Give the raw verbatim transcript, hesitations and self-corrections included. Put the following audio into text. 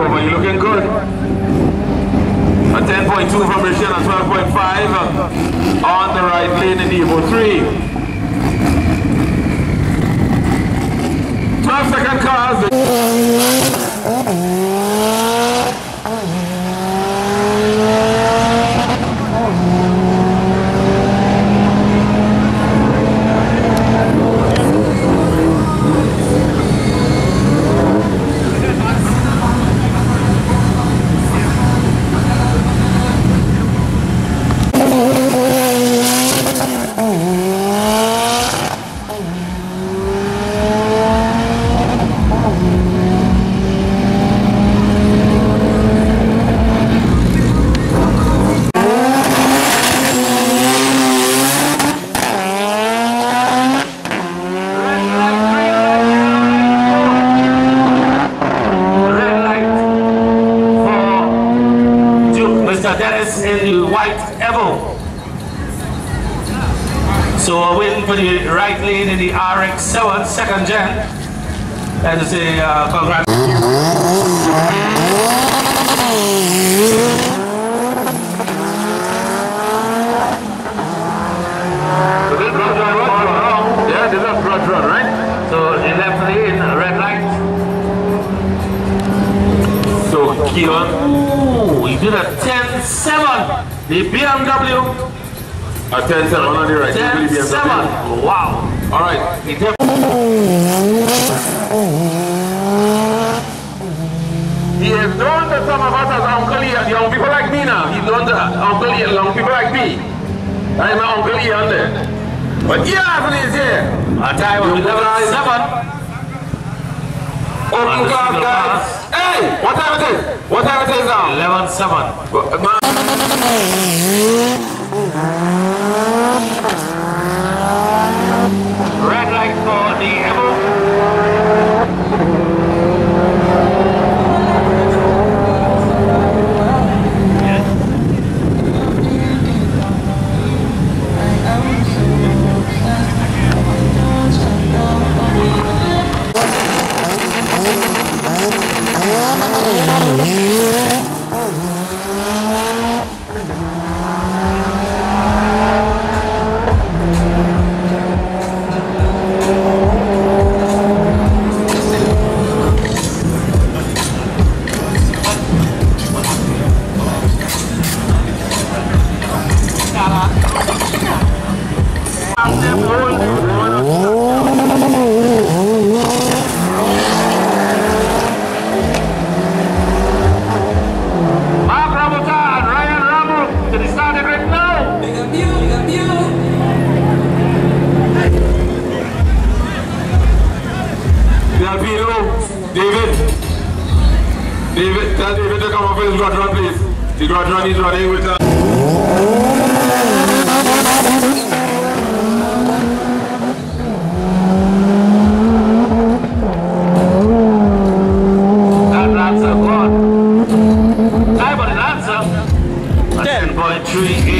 over. You're looking good. A ten point two from Rishon, a twelve point five on the right lane in Evo three. twelve second cars. So a win for the right lane in the R X seven second gen. Let us say uh, congrats. So this is run, run, yeah, this is run, run, right? So the left lane, red light. So Keon, ooh, he did a ten seven. The B M W. A ten seven on the right. ten seven. Wow. Alright. He is known to some of us as Uncle Ian, young people like me now. He's known to Uncle Ian, young people like me. I'm an Uncle Ian there. But yeah, is here. A time of eleven seven. Open class, guys. Hey! What time it is? What time it is now? eleven seven. Red light for the Evo. David, tell David to come off his run, run please. The run, run is running with us. That answer gone. Time for the answer. ten point three eight.